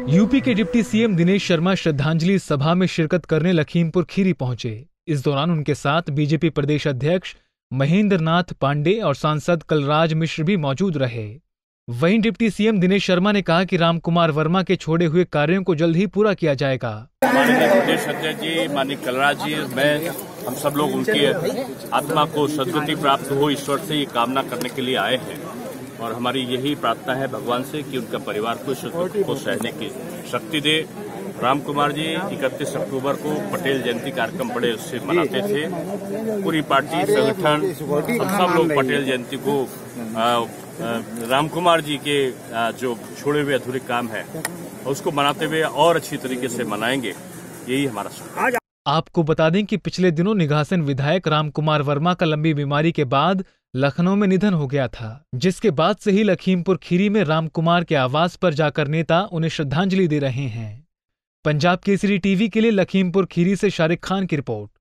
UP के deputy CM Dinesh Sharma श्रद्धांजलि सभा में शिरकत करने लखीमपुर खीरी पहुंचे। इस दौरान उनके साथ बीजेपी प्रदेश अध्यक्ष महेंद्र नाथ पांडे और सांसद कलराज मिश्र भी मौजूद रहे। वहीं डिप्टी सीएम दिनेश शर्मा ने कहा कि रामकुमार वर्मा के छोड़े हुए कार्यों को जल्द ही पूरा किया जाएगा। माननीय प्रदेश अध्यक्ष जी, माननीय कलराज जी, मैं, हम सब लोग उनकी आत्मा को सद्गति प्राप्त हो ईश्वर से ये कामना करने के लिए आए हैं और हमारी यही प्रार्थना है भगवान से कि उनका परिवार को इस दुख को सहने की शक्ति दे। रामकुमार जी 31 अक्टूबर को पटेल जयंती कार्यक्रम बड़े उससे मनाते थे। पूरी पार्टी, संगठन, हम सब लोग पटेल जयंती को रामकुमार जी के जो छोड़े हुए अधूरे काम है उसको मनाते हुए और अच्छी तरीके से मनाएंगे, यही हमारा शुक्र। आपको बता दें कि पिछले दिनों निघासन विधायक रामकुमार वर्मा का लंबी बीमारी के बाद लखनऊ में निधन हो गया था, जिसके बाद से ही लखीमपुर खीरी में रामकुमार के आवास पर जाकर नेता उन्हें श्रद्धांजलि दे रहे हैं। पंजाब केसरी टीवी के लिए लखीमपुर खीरी से शारिक खान की रिपोर्ट।